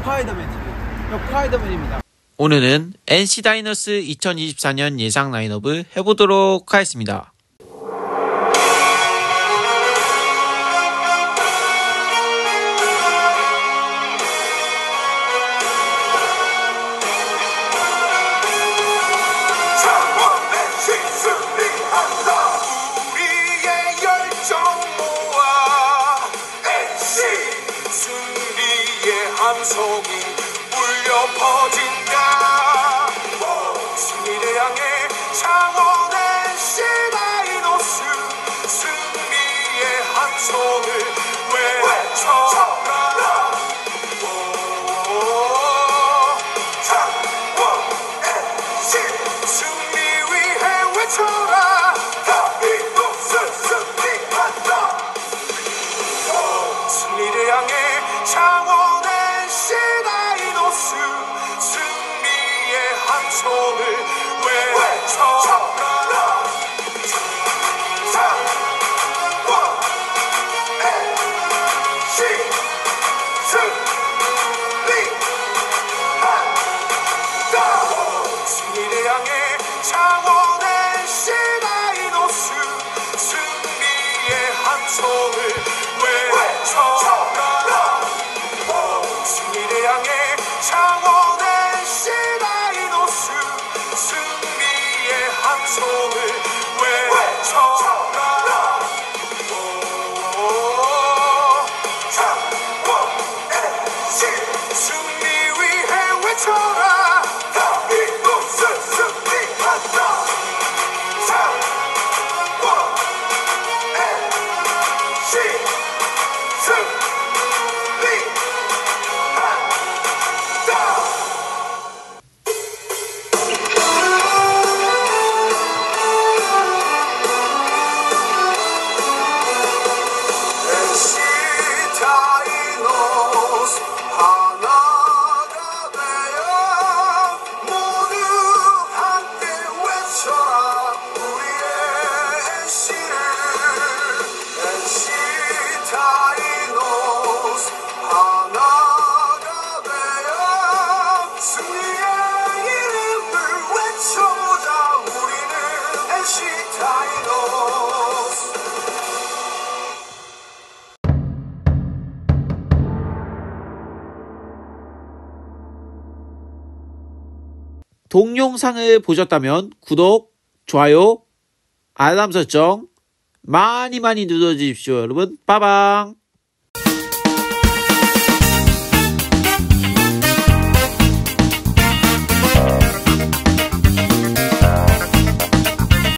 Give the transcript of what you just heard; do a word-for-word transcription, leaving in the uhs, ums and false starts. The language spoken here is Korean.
역파이더맨 티비 역파이더맨입니다. 오늘은 엔씨 다이노스 이천이십사 년 예상 라인업을 해보도록 하겠습니다. 함성이 울려 퍼진다. 승리를 향해 창원의 엔씨 다이노스 승리의 함성을 외쳐라. 창원 엔씨 승리 위해 외쳐라. 다이노스 승리한다. 승리를 향해 창원 승리의 함성을 외쳐라. 창원 엔씨 승리한다. 승리를 향해 창원 엔씨 다이노스 승리의 함성을 외쳐라. 승리를 향해 창원 엔씨 다이노스 승리의 함성을 외쳐라. 창원 엔씨 승리 위해 외쳐라. 다이노스 승리한다. 창원 엔씨 승리 동영상을 보셨다면 구독, 좋아요, 알람 설정 많이 많이 눌러주십시오. 여러분 빠방.